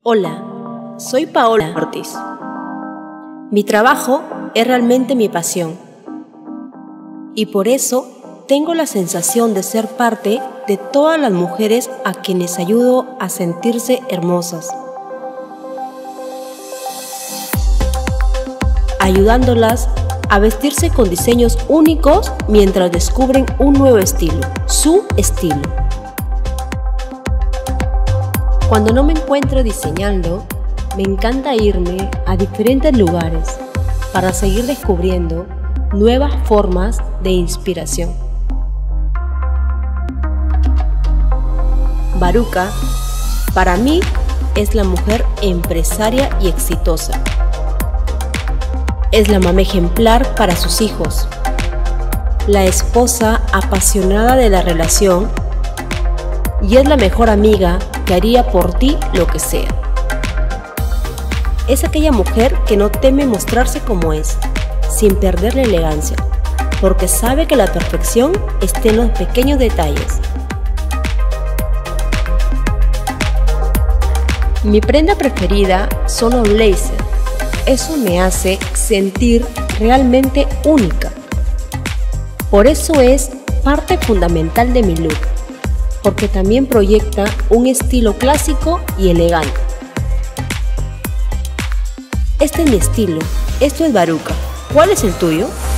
Hola, soy Paola Ortiz. Mi trabajo es realmente mi pasión y por eso tengo la sensación de ser parte de todas las mujeres a quienes ayudo a sentirse hermosas, ayudándolas a vestirse con diseños únicos mientras descubren un nuevo estilo, su estilo. Cuando no me encuentro diseñando, me encanta irme a diferentes lugares para seguir descubriendo nuevas formas de inspiración. Baruka, para mí, es la mujer empresaria y exitosa. Es la mamá ejemplar para sus hijos, la esposa apasionada de la relación y es la mejor amiga que haría por ti lo que sea. Es aquella mujer que no teme mostrarse como es, sin perder la elegancia, porque sabe que la perfección está en los pequeños detalles. Mi prenda preferida son los blazers. Eso me hace sentir realmente única. Por eso es parte fundamental de mi look, porque también proyecta un estilo clásico y elegante. Este es mi estilo, esto es Baruka. ¿Cuál es el tuyo?